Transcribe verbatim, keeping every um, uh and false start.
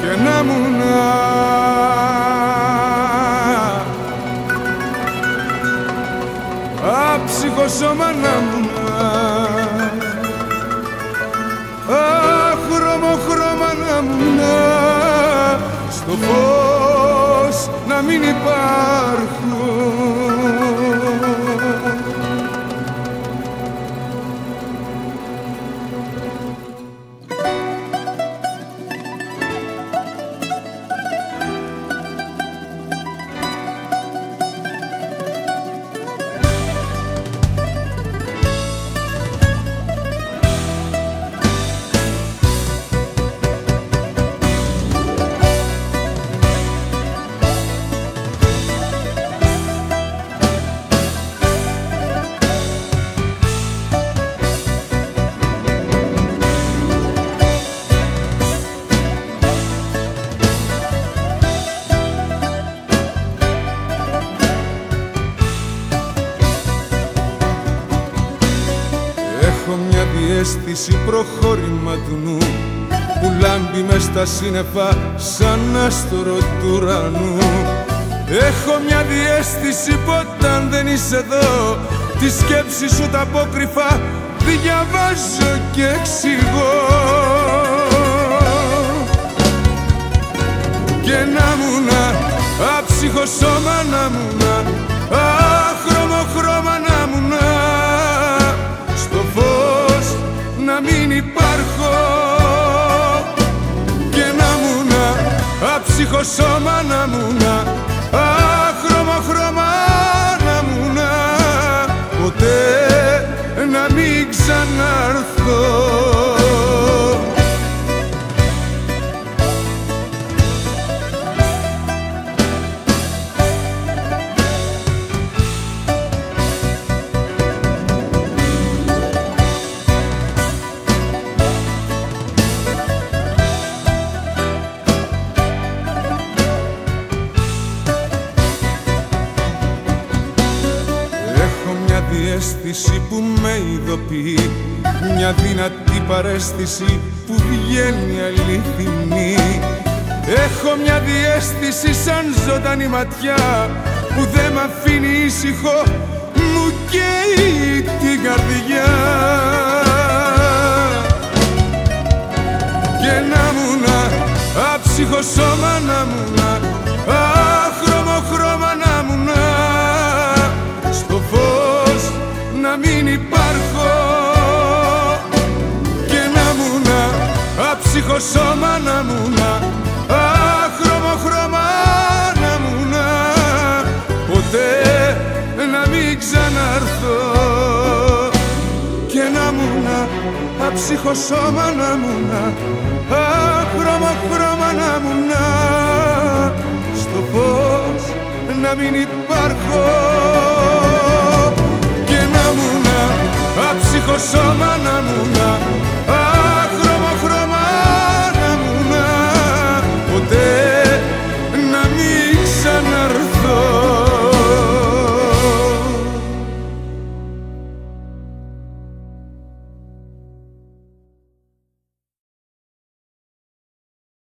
και να μου να άψυχο σώμα να μου να αχρώμο χρώμα να μου να στο φως να μην υπάρχω. Έχω μια διαίσθηση προχώρημα του νου που λάμπει μες στα σύννεφα σαν άστρο του ουρανού. Έχω μια διαίσθηση που όταν δεν είσαι εδώ τη σκέψη σου τα απόκρυφα διαβάζω και εξηγώ. Και να μου να άψυχο σώμα να μου να άχρωμο χρώμα να μου να στο φως να μην υπάρχω. Και να μου να άψυχο σώμα να μου να άχρωμο χρώμα να μου να ποτέ να μην ξαναρθώ. Διαίσθηση που με ειδοποιεί, μια δυνατή παρέστηση που βγαίνει αληθινή. Έχω μια διαίσθηση σαν ζωντανή ματιά που δεν μ' αφήνει ήσυχο, μου καίει την καρδιά. Και να μου να άψυχο σώμα να μου να άχρωμο χρώμα να μου να στο φως να μην υπάρχω. Και να μου να άψυχο σώμα να μου να άχρωμο χρώμα να μου να ποτέ να μην ξαναρθώ. Και να μου να άψυχο σώμα να μου να άχρωμο χρώμα να μου να στο φως να μην υπάρχω. Και να μου να άψυχο σώμα να μου να